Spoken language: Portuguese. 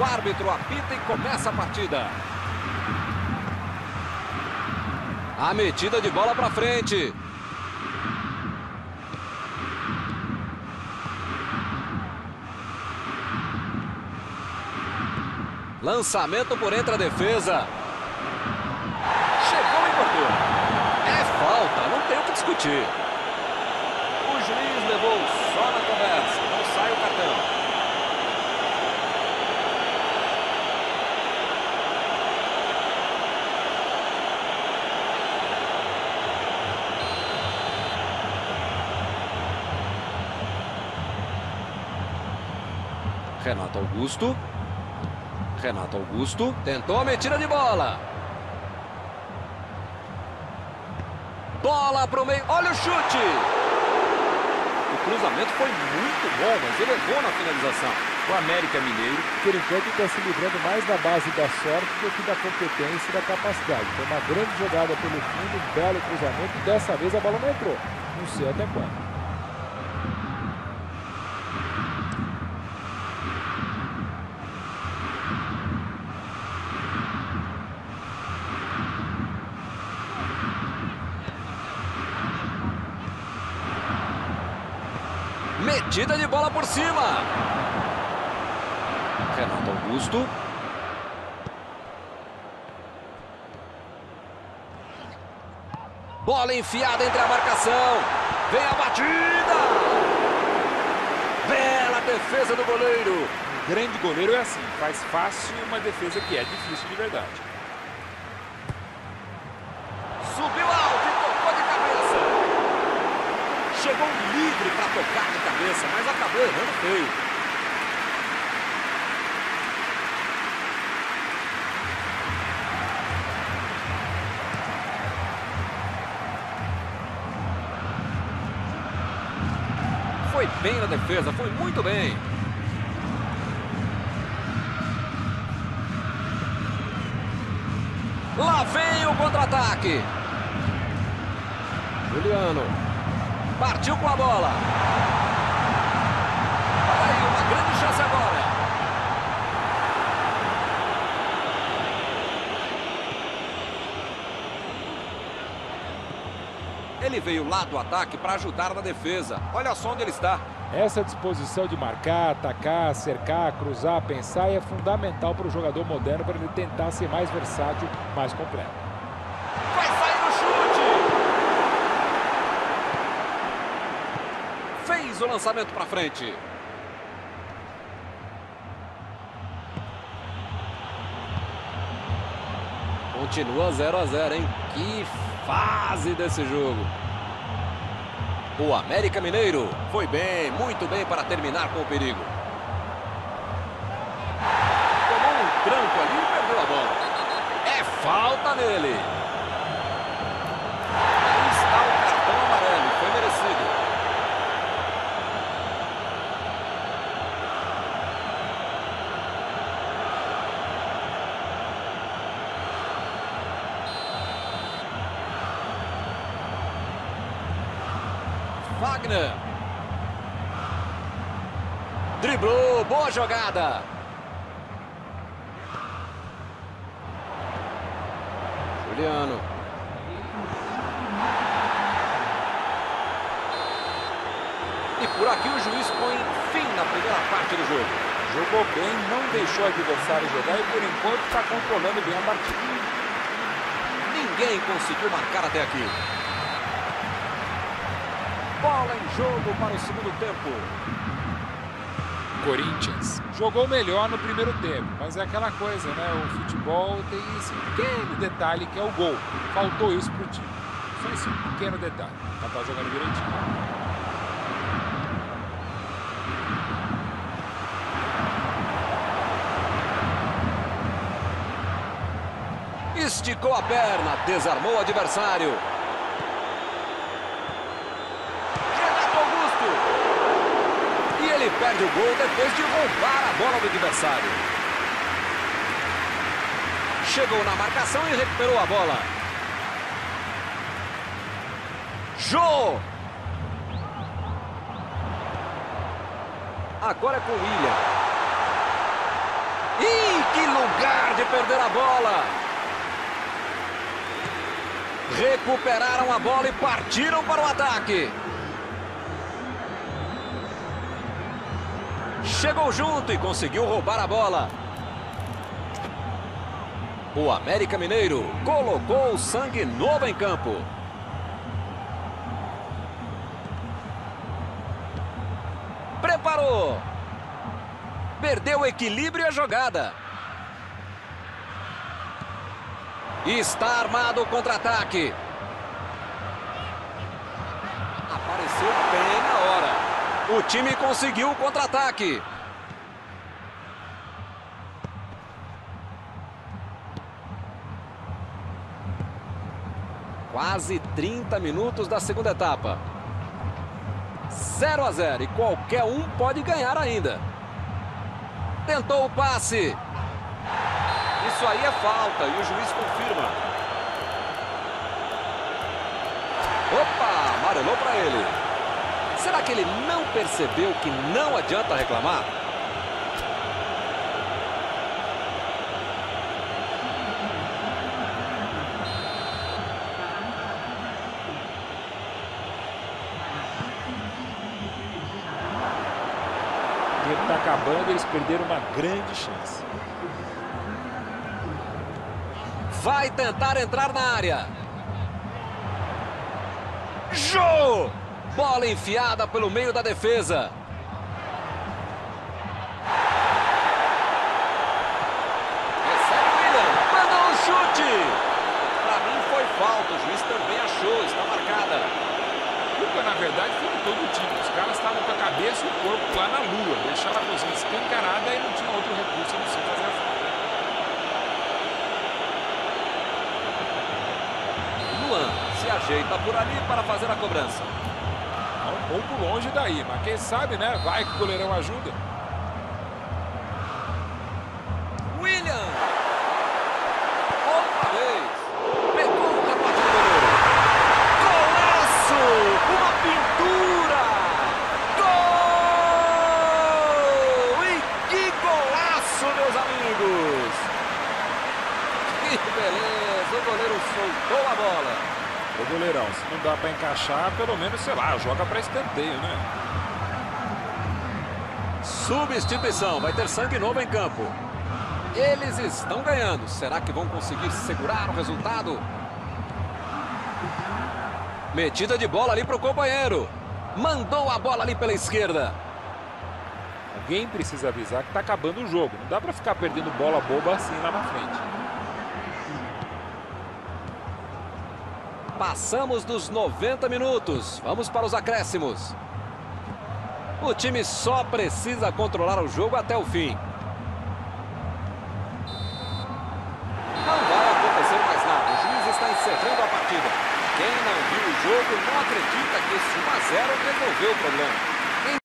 O árbitro apita e começa a partida. A metida de bola para frente. Lançamento por entre a defesa. Chegou e cortou. É falta, não tem o que discutir. O juiz levou só na conversa, não sai o cartão. Renato Augusto. Renato Augusto tentou a metida de bola. Bola para o meio. Olha o chute. O cruzamento foi muito bom, mas ele errou na finalização. O América Mineiro, por enquanto, está se livrando mais da base da sorte do que da competência e da capacidade. Foi uma grande jogada pelo fundo, um belo cruzamento. E dessa vez a bola não entrou. Não sei até quando. Metida de bola por cima. Renato Augusto. Bola enfiada entre a marcação. Vem a batida. Bela defesa do goleiro. Um grande goleiro é assim, faz fácil uma defesa que é difícil de verdade. Subiu alto e tocou de cabeça. Chegou livre para tocar de cabeça, mas acabou errando feio. Foi bem na defesa, foi muito bem. Lá vem o contra-ataque. Juliano. Partiu com a bola. Olha aí, uma grande chance agora. Ele veio lá do ataque para ajudar na defesa. Olha só onde ele está. Essa disposição de marcar, atacar, cercar, cruzar, pensar é fundamental para o jogador moderno para ele tentar ser mais versátil, mais completo. Vai sair no chute. Fez o lançamento para frente. Continua 0 a 0, hein? Que fase desse jogo. O América Mineiro foi bem, muito bem para terminar com o perigo. Tomou um tranco ali e perdeu a bola. É falta nele. Aí está o cartão amarelo, foi merecido. Wagner. Driblou, boa jogada. Juliano. E por aqui o juiz põe fim na primeira parte do jogo. Jogou bem, não deixou o adversário jogar e por enquanto está controlando bem a partida. Ninguém conseguiu marcar até aqui. Bola em jogo para o segundo tempo. Corinthians jogou melhor no primeiro tempo, mas é aquela coisa, né? O futebol tem esse pequeno detalhe que é o gol. Faltou isso pro time. Só esse pequeno detalhe. Mas tá jogando direitinho. Esticou a perna, desarmou o adversário. Ele perde o gol depois de roubar a bola do adversário. Chegou na marcação e recuperou a bola. Jô! Agora é com o William. Ih, que lugar de perder a bola! Recuperaram a bola e partiram para o ataque. Chegou junto e conseguiu roubar a bola. O América Mineiro colocou o sangue novo em campo. Preparou. Perdeu o equilíbrio e a jogada. Está armado o contra-ataque. Apareceu bem na hora. O time conseguiu o contra-ataque. Quase 30 minutos da segunda etapa. 0-0 e qualquer um pode ganhar ainda. Tentou o passe. Isso aí é falta e o juiz confirma. Opa, amarelou para ele. Será que ele não percebeu que não adianta reclamar? O tempo está acabando, eles perderam uma grande chance. Vai tentar entrar na área. Jô! Bola enfiada pelo meio da defesa. Recebe o Willian. Mandou um chute. Para mim foi falta. O juiz também achou. Está marcada. Culpa, na verdade, foi de todo o time. Os caras estavam com a cabeça e o corpo lá na lua. Deixaram a cozinha escancarada e não tinha outro recurso a não ser fazer a falta. Luan se ajeita por ali para fazer a cobrança. Um pouco longe daí, mas quem sabe, né? Vai que o goleirão ajuda. Willian! Outra vez! Pegou o rebote do goleiro. Golaço! Uma pintura! Gol! E que golaço, meus amigos! Que beleza! O goleiro soltou a bola. Ô goleirão, se não dá pra encaixar, pelo menos, sei lá, joga pra escanteio, né? Substituição, vai ter sangue novo em campo. Eles estão ganhando. Será que vão conseguir segurar o resultado? Metida de bola ali para o companheiro. Mandou a bola ali pela esquerda. Alguém precisa avisar que está acabando o jogo. Não dá para ficar perdendo bola boba assim lá na frente. Passamos dos 90 minutos. Vamos para os acréscimos. O time só precisa controlar o jogo até o fim. Não vai acontecer mais nada. O juiz está encerrando a partida. Quem não viu o jogo não acredita que esse 1-0 resolveu o problema.